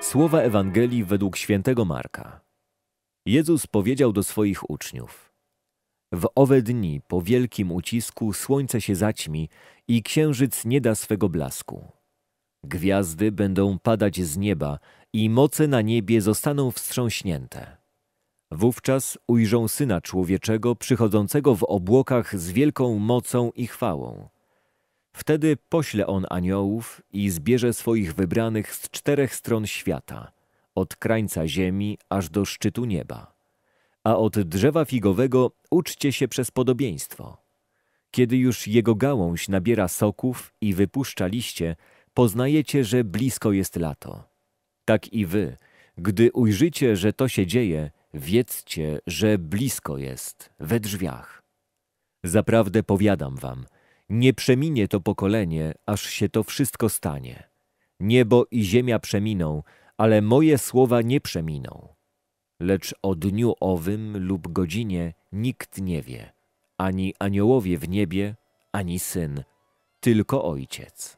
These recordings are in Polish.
Słowa Ewangelii według świętego Marka. Jezus powiedział do swoich uczniów: w owe dni po wielkim ucisku słońce się zaćmi i księżyc nie da swego blasku. Gwiazdy będą padać z nieba i moce na niebie zostaną wstrząśnięte. Wówczas ujrzą Syna Człowieczego przychodzącego w obłokach z wielką mocą i chwałą. Wtedy pośle On aniołów i zbierze swoich wybranych z 4 stron świata, od krańca ziemi aż do szczytu nieba. A od drzewa figowego uczcie się przez podobieństwo. Kiedy już jego gałąź nabiera soków i wypuszcza liście, poznajecie, że blisko jest lato. Tak i wy, gdy ujrzycie, że to się dzieje, wiedzcie, że blisko jest, we drzwiach. Zaprawdę powiadam wam, nie przeminie to pokolenie, aż się to wszystko stanie. Niebo i ziemia przeminą, ale moje słowa nie przeminą. Lecz o dniu owym lub godzinie nikt nie wie, ani aniołowie w niebie, ani Syn, tylko Ojciec.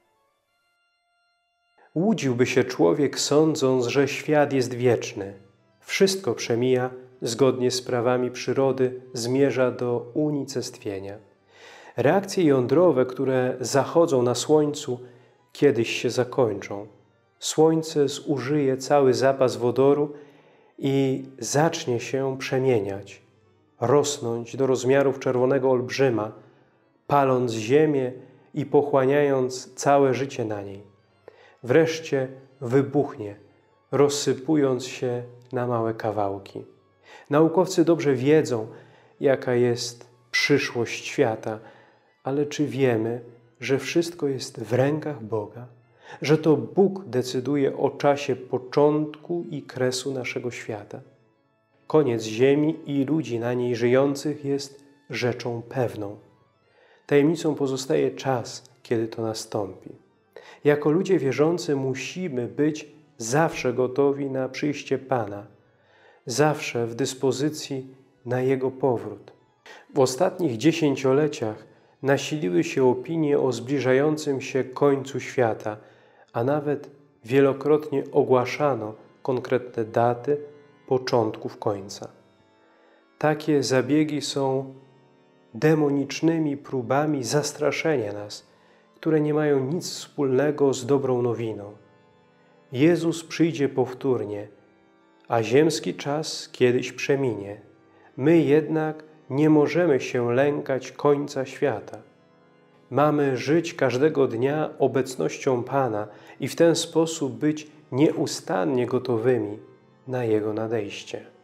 Łudziłby się człowiek, sądząc, że świat jest wieczny. Wszystko przemija, zgodnie z prawami przyrody, zmierza do unicestwienia. Reakcje jądrowe, które zachodzą na Słońcu, kiedyś się zakończą. Słońce zużyje cały zapas wodoru i zacznie się przemieniać, rosnąć do rozmiarów czerwonego olbrzyma, paląc ziemię i pochłaniając całe życie na niej. Wreszcie wybuchnie, rozsypując się na małe kawałki. Naukowcy dobrze wiedzą, jaka jest przyszłość świata, ale czy wiemy, że wszystko jest w rękach Boga? Że to Bóg decyduje o czasie początku i kresu naszego świata? Koniec ziemi i ludzi na niej żyjących jest rzeczą pewną. Tajemnicą pozostaje czas, kiedy to nastąpi. Jako ludzie wierzący musimy być zawsze gotowi na przyjście Pana, zawsze w dyspozycji na Jego powrót. W ostatnich dziesięcioleciach nasiliły się opinie o zbliżającym się końcu świata, a nawet wielokrotnie ogłaszano konkretne daty początków końca. Takie zabiegi są demonicznymi próbami zastraszenia nas, które nie mają nic wspólnego z dobrą nowiną. Jezus przyjdzie powtórnie, a ziemski czas kiedyś przeminie. My jednak nie możemy się lękać końca świata. Mamy żyć każdego dnia obecnością Pana i w ten sposób być nieustannie gotowymi na Jego nadejście.